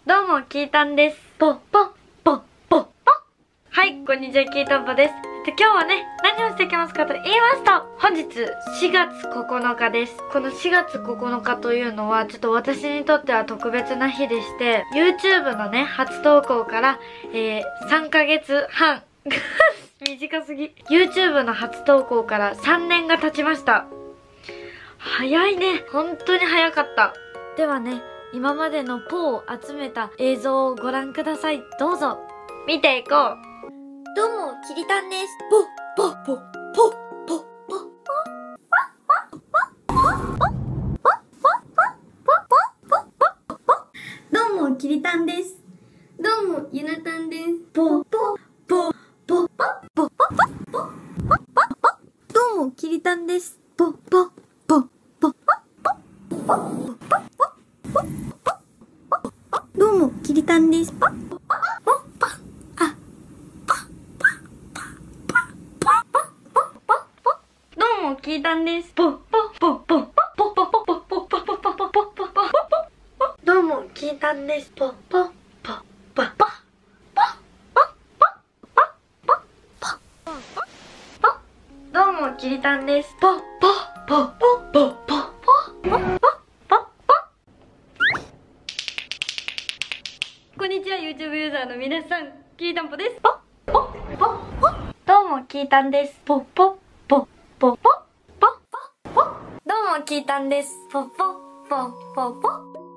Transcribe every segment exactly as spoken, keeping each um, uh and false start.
どうも、きーたんです。ぽ、ぽ、ぽ、ぽ、ぽ。はい、こんにちは、きーたんぽです。で、今日はね、何をしていきますかと言いますと、本日しがつここのかです。このしがつここのかというのは、ちょっと私にとっては特別な日でして、YouTube のね、初投稿から、えー、さんかげつはん。短すぎ。YouTube の初投稿からさんねんが経ちました。早いね。本当に早かった。ではね、今までのポーを集めた映像をご覧ください。どうぞ。見ていこう。どうも、きりたんです。ポ、ポ、ポ、ポ、ポ、ポ、 どうも、きりたんです。どうも、ゆなたんです。 ポ、ポ、ポ、ポ、ポ、ポ、ポ、 どうも、きりたんです。ぽ、ぽ、ぽ、ぽ、どうも、きりたんです。 どうも、きーたんです。ポ、ポ、ポ、ポ、ポ、ポ、ポ、ポ、ポ、ポ、ポ、ポ、ポ、ポ、ポ、ポ、ポ、どうも、きーたんです。ポ、ポ、ポ、ポ、ポ、どうも、きりたんです。ポ、ポ、ポ、ポ、ポ、ポ、ポ、こんにちは、YouTube ユーザーの皆さん、きーたんぽです。ポ、ポ、ポ、ポ。どうも、きーたんです。ポ、ポ、ポ、ポ、ポ、ポ、ポ。どうも、きーたんです。ポ、ポ、ポ、ポ、ポ。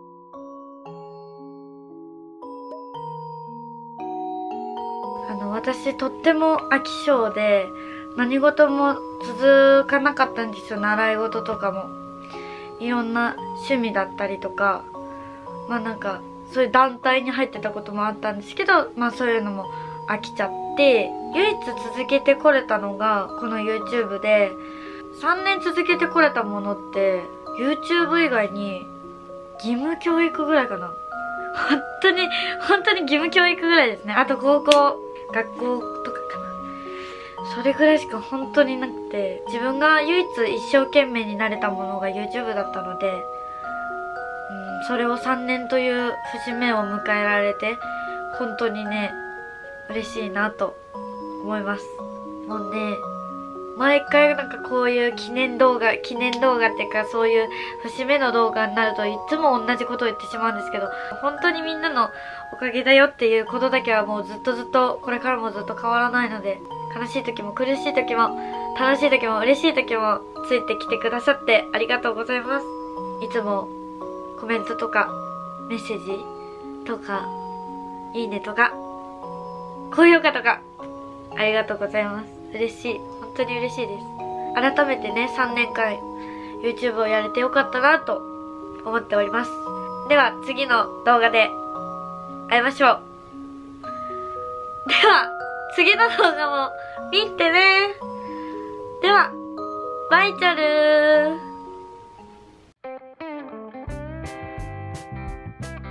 あの、私、とっても飽き性で、何事も続かなかったんですよ。習い事とかも。いろんな趣味だったりとか、まあなんか、そういう団体に入ってたこともあったんですけど、まあそういうのも飽きちゃって、唯一続けてこれたのがこの YouTube で、さんねん続けてこれたものって YouTube 以外に義務教育ぐらいかな。本当に本当に義務教育ぐらいですね。あと高校、学校とかかな。それぐらいしか本当になくて、自分が唯一一生懸命になれたものが YouTube だったので、うん、それをさんねんという節目を迎えられて、本当にね、嬉しいなと思います。もうね、毎回なんかこういう記念動画、記念動画っていうかそういう節目の動画になるといつも同じことを言ってしまうんですけど、本当にみんなのおかげだよっていうことだけはもうずっとずっと、これからもずっと変わらないので、悲しい時も苦しい時も、楽しい時も嬉しい時もついてきてくださってありがとうございます。いつもコメントとかメッセージとかいいねとか高評価とかありがとうございます。嬉しい。本当に嬉しいです。改めてね、さんねんかん YouTube をやれてよかったなと思っております。では次の動画で会いましょう。では次の動画も見てね。ではバイチャルー。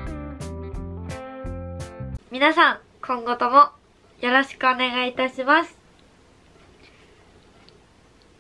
皆さん、今後ともよろしくお願いいたします。